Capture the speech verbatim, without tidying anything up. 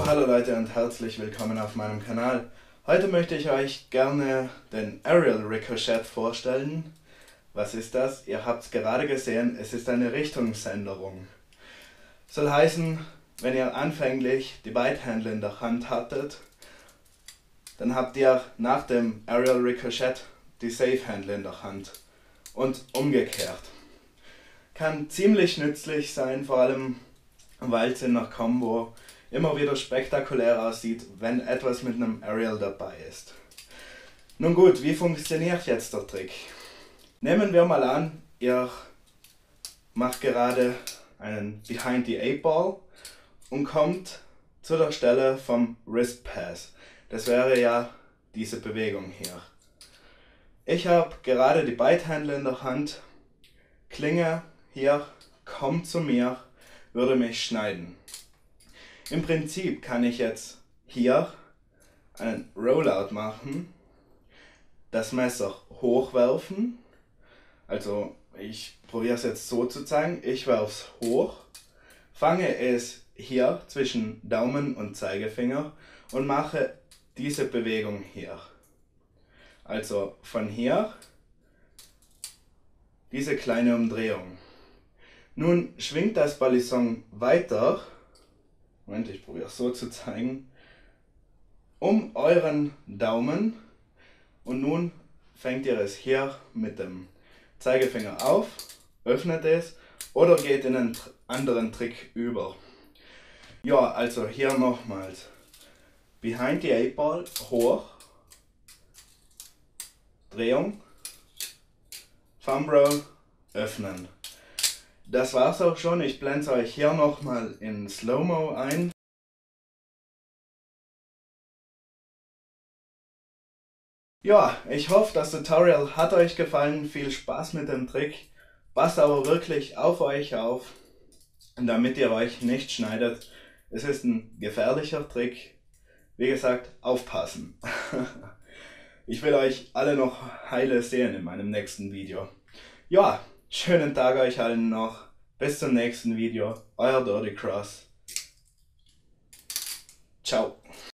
Jo, hallo Leute und herzlich willkommen auf meinem Kanal. Heute möchte ich euch gerne den Aerial Ricochet vorstellen. Was ist das? Ihr habt es gerade gesehen, es ist eine Richtungsänderung. Soll heißen, wenn ihr anfänglich die Beidhändler in der Hand hattet, dann habt ihr nach dem Aerial Ricochet die Safe-Händler in der Hand und umgekehrt. Kann ziemlich nützlich sein, vor allem weil es in der Combo immer wieder spektakulär aussieht, wenn etwas mit einem Aerial dabei ist. Nun gut, wie funktioniert jetzt der Trick? Nehmen wir mal an, ihr macht gerade einen Behind the Eight Ball und kommt zu der Stelle vom Wrist Pass. Das wäre ja diese Bewegung hier. Ich habe gerade die Beidhändler in der Hand, Klinge hier, kommt zu mir, würde mich schneiden. Im Prinzip kann ich jetzt hier einen Rollout machen, das Messer hochwerfen, also ich probiere es jetzt so zu zeigen, ich werfe es hoch, fange es hier zwischen Daumen und Zeigefinger und mache diese Bewegung hier. Also von hier diese kleine Umdrehung. Nun schwingt das Balisong weiter, Moment, ich probiere es so zu zeigen, um euren Daumen und nun fängt ihr es hier mit dem Zeigefinger auf, öffnet es oder geht in einen anderen Trick über. Ja, also hier nochmals. Behind the Eight Ball, hoch, Drehung, Thumb Roll, öffnen. Das war's auch schon, ich blende euch hier nochmal in Slow-Mo ein. Ja, ich hoffe, das Tutorial hat euch gefallen, viel Spaß mit dem Trick. Passt aber wirklich auf euch auf, damit ihr euch nicht schneidet. Es ist ein gefährlicher Trick. Wie gesagt, aufpassen. Ich will euch alle noch heile sehen in meinem nächsten Video. Ja, schönen Tag euch allen noch. Bis zum nächsten Video. Euer Dirty Cross. Ciao.